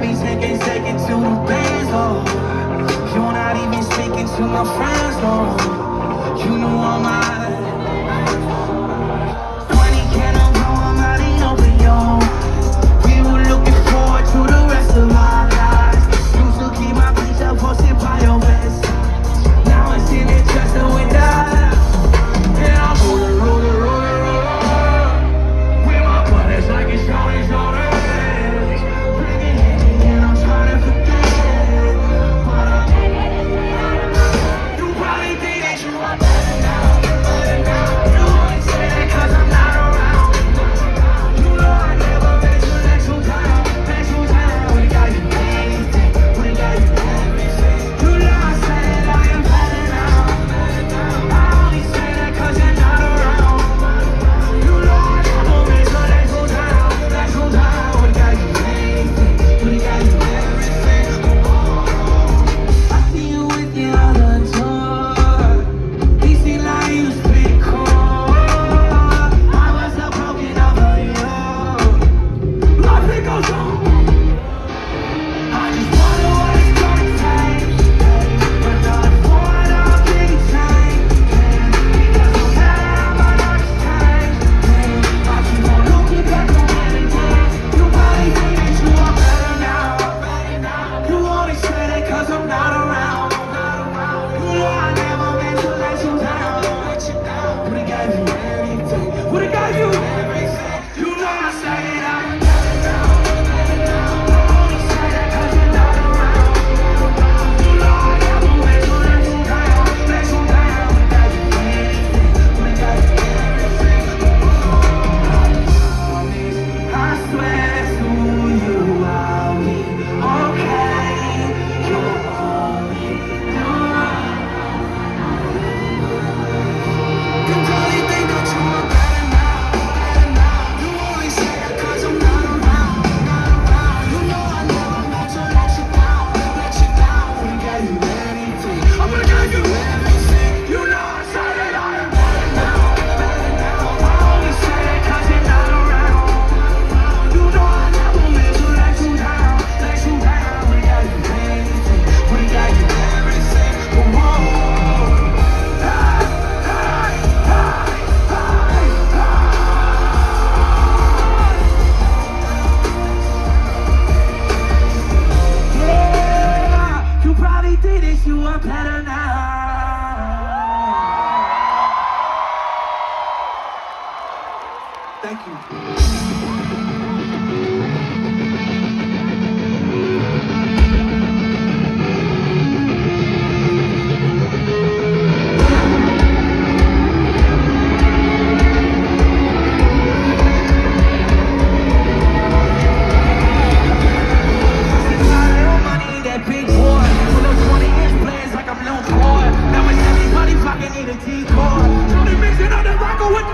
me taking second to the bands, oh. You're not even speaking to my friends, no. You know I'm mine. 20 can of blow, I'm out in open, yo. We were looking forward to the rest of our lives. Used to keep my picture posted by your best. Now it's in it just the window. And I'm rolling, rolling, rolling, rolling. With my brothers like it's shoulders, shoulders. Bringing it in, I'm trying to forget. But you probably think that you are better now, better now. You only say that 'cause I'm not around. You know I never meant to let you down, let you down. We got you anything, we got you everything. You know I say that I am better now. I only say that 'cause you're not around. You know I never meant to let you down, let you down. We got you anything, we got you everything. I see you with the other door. He seemed like he was pretty cool. I was so broken over you. Life it goes on. I just wonder what it's gonna take. But not for it, I'll take a change. Because no matter how much I change, I keep on looking back on everything. You probably think that you are better now. You only say that 'cause I'm not around. You know I never meant to let you down. Would've gave you everything. Would've gave you everything. You know I say that I'm better now. I only say that 'cause you're not around. You know I never meant to let you down, let you down. Would've gave you anything. Would've gave you everything. I swear to you I'll be okay. You're only you probably think that you are better now, better now. You only say that 'cause I'm not around, not around. You know I never meant to let you down, let you down. Would've gave you anything, I would've gave you everything. You know I say that I am better now, better now. I only say that 'cause you're not around. You know I never meant to let you down, let you down. Would've gave you anything, would've gave you everything. Whoa. You probably think that you are better now. Thank you. That big boy, pull up 20-inch plans like I'm no boy. Now it's everybody fucking need a decoy. Tony mixing up the rocker with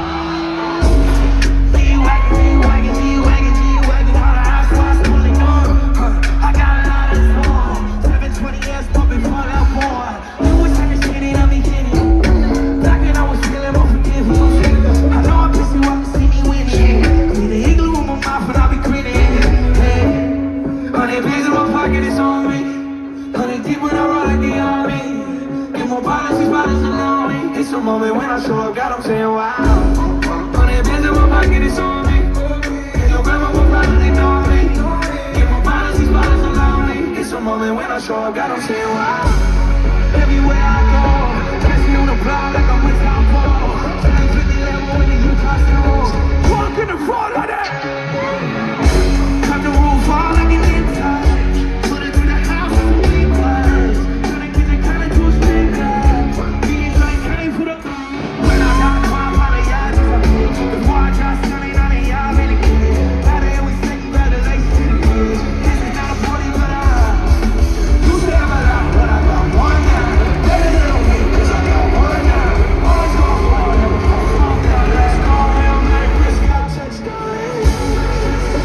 G-Wagon, G-Wagon, G-Wagon, G-Wagon. All the housewives pulling on. I got a lot of storm. 720S pumping for that boy. You was talking shit and I be kidding. Back when I was feeling more forgiving. I know I pissed you off to see me winning. Need a igloo in my mouth and I be grinning. Hey. 100 bands in my pocket, it's on me. 100 deep when I roll like the army. Get more bottles, these bottles alone me. It's a moment when I show up, God, I'm saying wow. 100 bands in my pocket, it's on me. Your grandma will probably know me. Get more bottles, these bottles alone me. It's a moment when I show up, God, I'm saying wow. Everywhere I go, catch me on the block like I'm with Tom Paul. 750 level in the Utah snow. Walk in the front like that. Cut the roof all like an inside. Put it through the house with some big words. Tryna get the kind of to a speaker. Being like can't put up. When I got my apologize if I could. Before I try stunning on it, y'all really good. Now they always say congratulations to the kids. This is not a party, but you say I'm alive, but I got one now. Better than a week, 'cause I got one now. Always going forward, never come down. Let's go, Hail Mary, Chris, God, touchdown.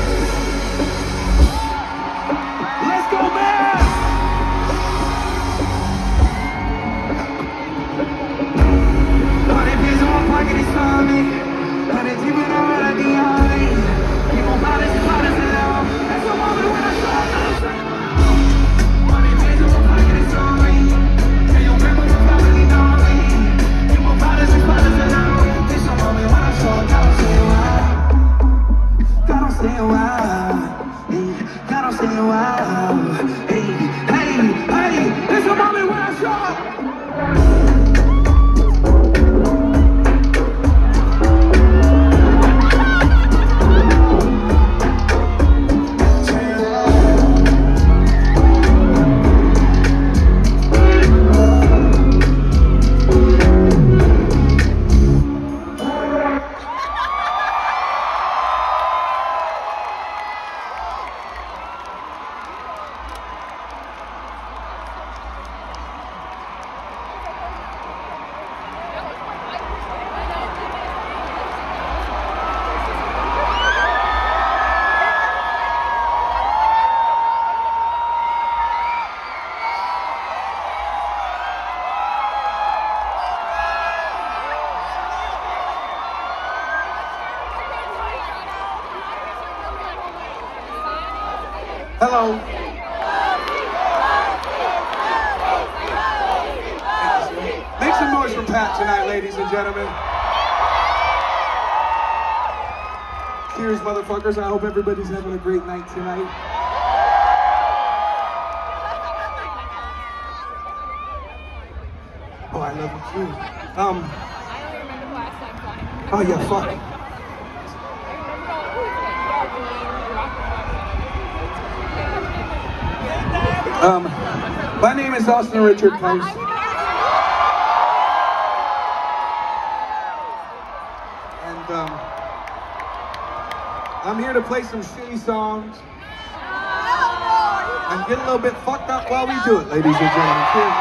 stay a while. Hey, hey, hey, it's a moment when I show up. Hello. Make some noise for Pat tonight, ladies and gentlemen. Cheers, motherfuckers. I hope everybody's having a great night tonight. Oh, I love you too. Oh yeah, fuck. My name is Austin Richard Price. And I'm here to play some shitty songs and get a little bit fucked up while we do it, ladies and gentlemen. Cheers,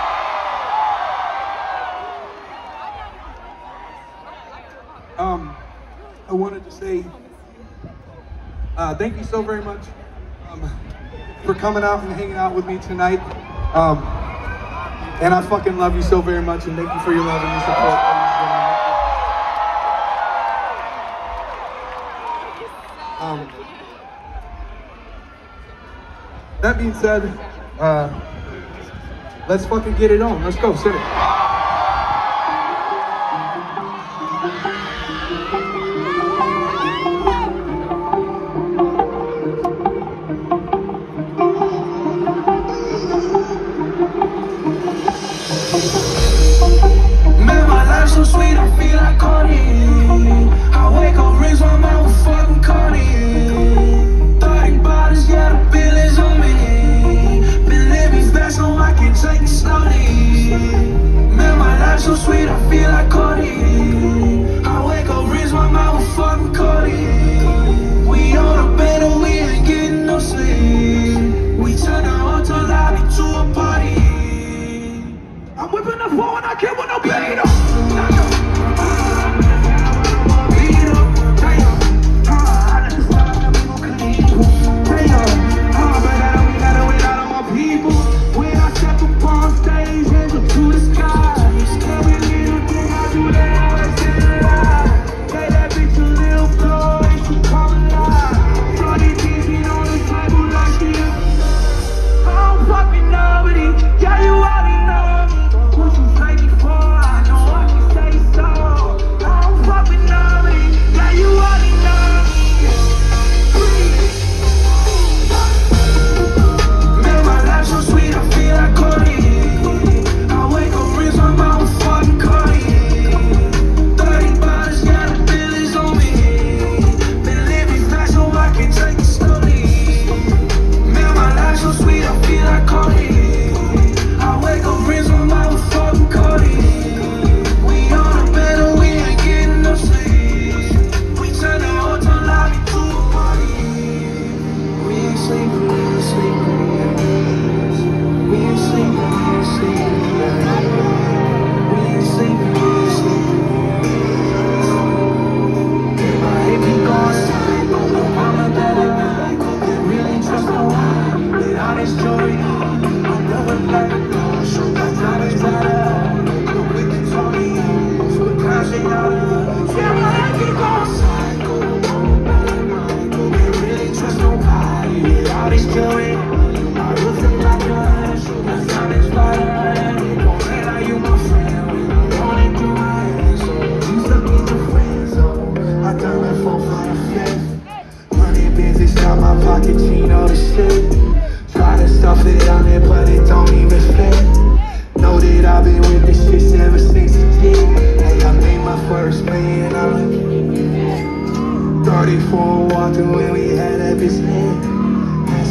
I wanted to say thank you so very much for coming out and hanging out with me tonight. And I fucking love you so very much, and thank you for your love and your support. That being said, let's fucking get it on. Let's go, sit it. So sweet, I feel like codeine. I wake up, rinse my mouth with fucking codeine. 30 bottles, yeah, the bill is on me. Been living fast, so I can take it slowly.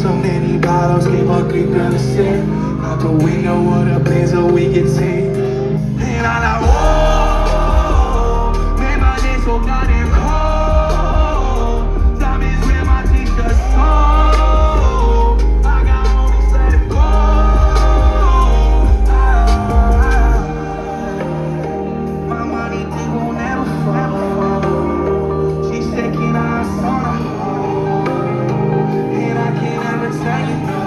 so many bottles, keep my good girl to sit. Out the window with a blaze so we can see. And I'm like, whoa, man, my days so goddamn cold. Diamonds with my t-shirt sold. I got homies, let it go. My money thing won't never fall. She said, can I son her? And I can't ever tell you no.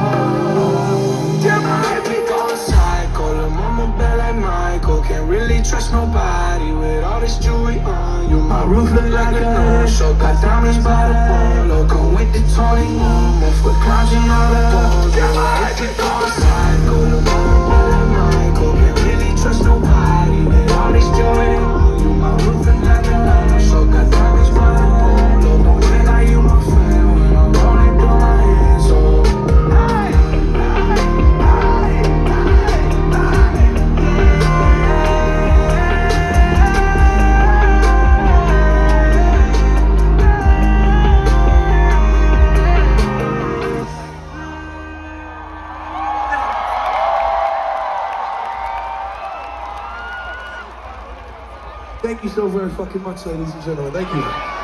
Damn, my head be going psycho. Lil' mama bad like Michael. Can't really trust nobody with all this jewelry on. You, my roof look like a no-show. Got diamonds by the polo. Come with the Tony Momo for clowns and all the balls. Damn, my head be going psycho. Lil' mama bad like Michael. Can't really trust nobody with all this jewelry on. You, my roof look like a no-show. Got diamonds by the polo. Don't feel like you my friend when I'm rolling through my hands. So thank you so very fucking much, ladies and gentlemen. Thank you.